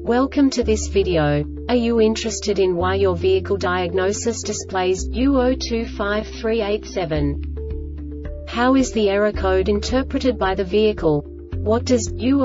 Welcome to this video. Are you interested in why your vehicle diagnosis displays U025387? How is the error code interpreted by the vehicle? What does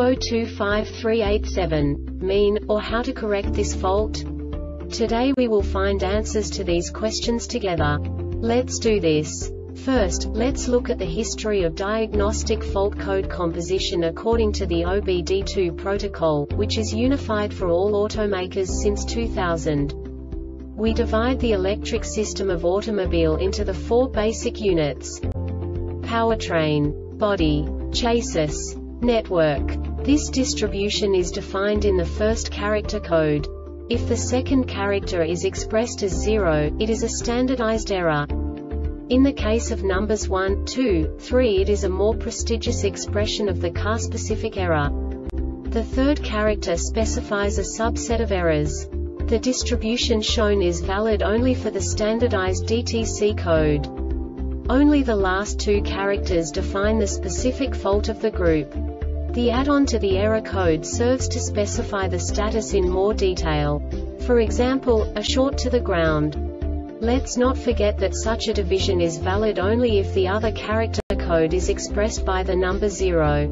U025387 mean, or how to correct this fault? Today we will find answers to these questions together. Let's do this. First, let's look at the history of diagnostic fault code composition according to the OBD2 protocol, which is unified for all automakers since 2000. We divide the electric system of automobile into the four basic units: powertrain, body, chassis, network. This distribution is defined in the first character code. If the second character is expressed as 0, it is a standardized error. In the case of numbers 1, 2, 3, it is a more prestigious expression of the car-specific error. The third character specifies a subset of errors. The distribution shown is valid only for the standardized DTC code. Only the last two characters define the specific fault of the group. The add-on to the error code serves to specify the status in more detail. For example, a short to the ground. Let's not forget that such a division is valid only if the other character code is expressed by the number 0.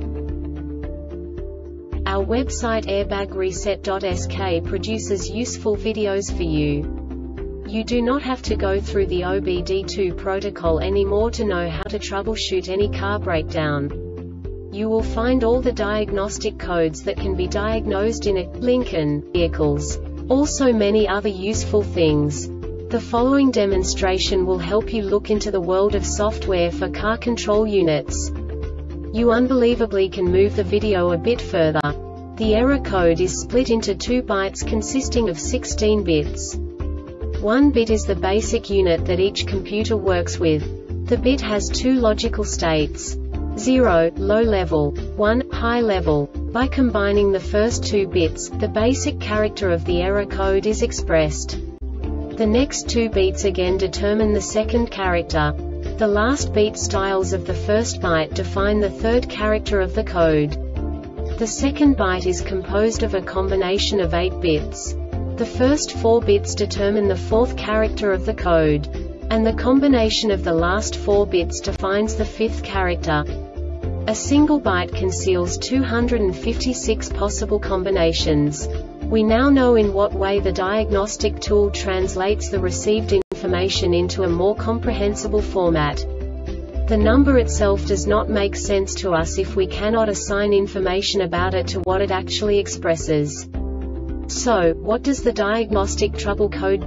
Our website airbagreset.sk produces useful videos for you. You do not have to go through the OBD2 protocol anymore to know how to troubleshoot any car breakdown. You will find all the diagnostic codes that can be diagnosed in a Lincoln vehicles. Also many other useful things. The following demonstration will help you look into the world of software for car control units. You unbelievably can move the video a bit further. The error code is split into 2 bytes consisting of 16 bits. 1 bit is the basic unit that each computer works with. The bit has 2 logical states: 0, low level, 1, high level. By combining the first 2 bits, the basic character of the error code is expressed. The next 2 beats again determine the second character. The last beat styles of the first byte define the third character of the code. The second byte is composed of a combination of 8 bits. The first 4 bits determine the fourth character of the code. And the combination of the last 4 bits defines the fifth character. A single byte conceals 256 possible combinations. We now know in what way the diagnostic tool translates the received information into a more comprehensible format. The number itself does not make sense to us if we cannot assign information about it to what it actually expresses. So, what does the diagnostic trouble code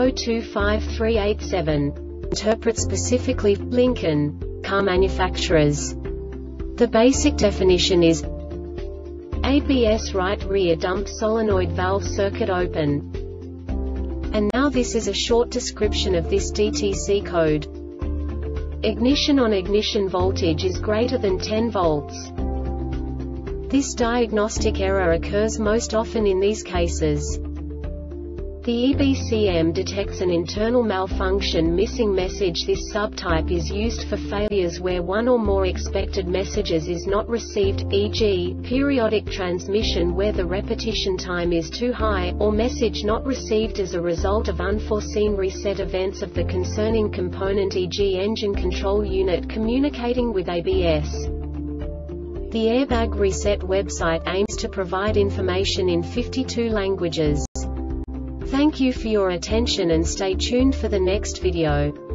U025387 interpret specifically for Lincoln car manufacturers? The basic definition is ABS right rear dump solenoid valve circuit open. And now this is a short description of this DTC code. Ignition on ignition voltage is greater than 10 volts. This diagnostic error occurs most often in these cases. The EBCM detects an internal malfunction missing message. This subtype is used for failures where one or more expected messages is not received, e.g., periodic transmission where the repetition time is too high, or message not received as a result of unforeseen reset events of the concerning component, e.g. engine control unit communicating with ABS. The Airbag Reset website aims to provide information in 52 languages. Thank you for your attention and stay tuned for the next video.